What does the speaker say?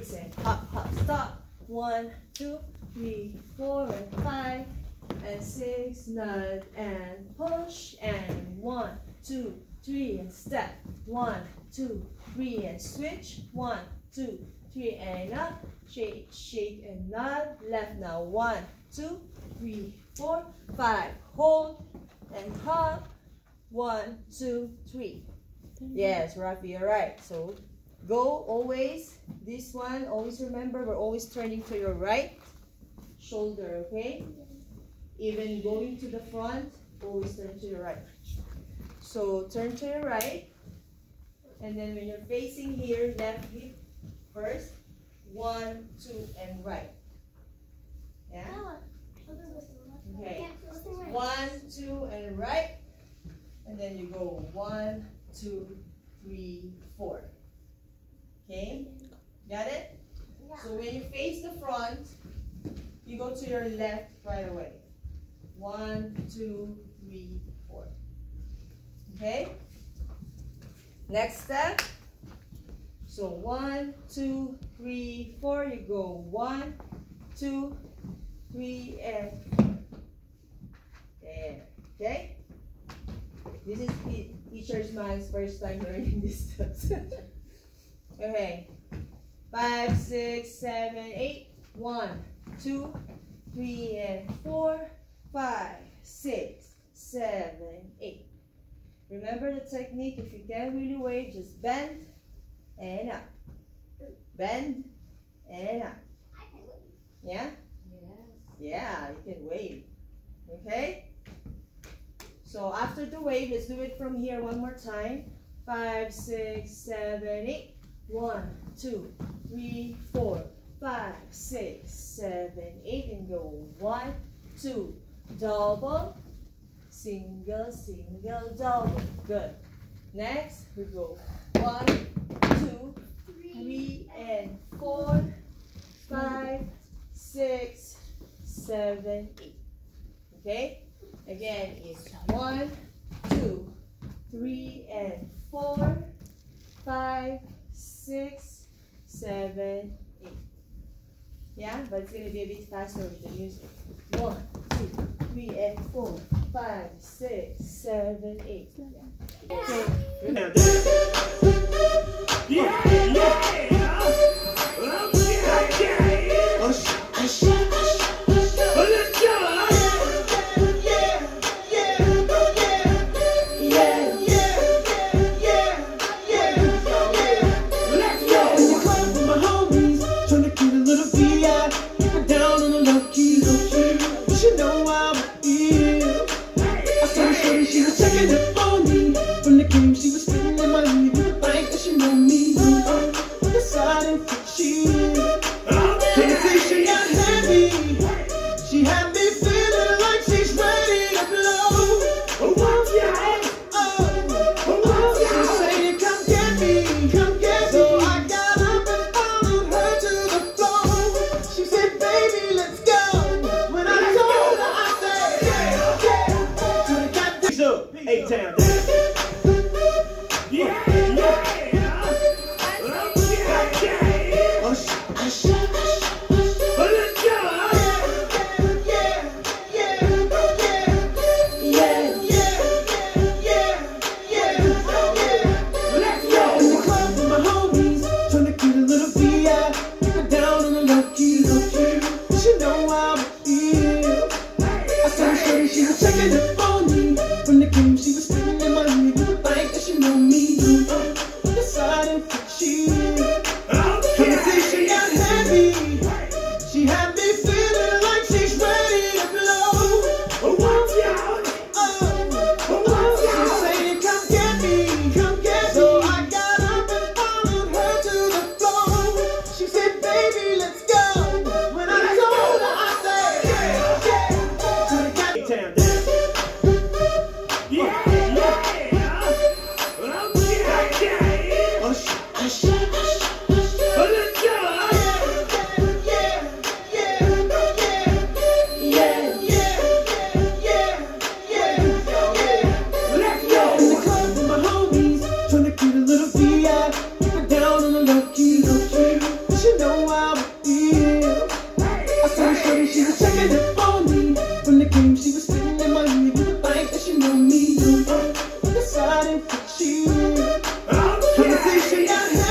6 and hop, hop, stop. 1, 2, 3, 4 and 5 and 6, nod and push and 1, 2, 3 and step. 1, 2, 3 and switch. 1, 2, 3 and up. Shake, shake and nod. Left now. 1, 2, 3, 4, 5. Hold and hop. 1, 2, 3. Yes, Rafi, all right. So go always. This one, always remember, we're always turning to your right shoulder, okay? Even going to the front, always turn to your right. So turn to your right. And then when you're facing here, left hip first. 1, 2, and right. Yeah? Okay. 1, 2, and right. And then you go 1, 2, 3, 4. Okay? Got it? Yeah. So when you face the front, you go to your left right away. 1, 2, 3, 4. Okay? Next step. So 1, 2, 3, 4. You go 1, 2, 3, and there. Okay? This is Teacher's Mind's first time learning this stuff. Okay. 5, 6, 7, 8. 1, 2, 3, and 4. 5, 6, 7, 8. Remember the technique. If you can't really wave, just bend and up. Bend and up. Yeah? Yeah, you can wave. Okay? So after the wave, let's do it from here one more time. 5, 6, 7, 8. 1, 2, 3, 4, 5, 6, 7, 8. And go 1, 2, double, single, single, double. Good. Next, we go 1, 2, 3, and 4, 5, 6, 7, 8. Okay? Again, it's 1, 2, 3, and 4, 5, 6, 7, 8. Yeah, but it's going to be a bit faster with the music. 1, 2, 3, and 4, 5, 6, 7, 8. Okay. She was checking up on me. From the game, she was spending the money. You would think that she knew shake your head.